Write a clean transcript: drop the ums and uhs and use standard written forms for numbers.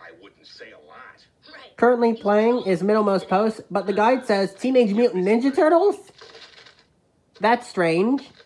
I wouldn't say a lot. Right. Currently playing is middlemost post, but the guide says Teenage Mutant Ninja Turtles? That's strange.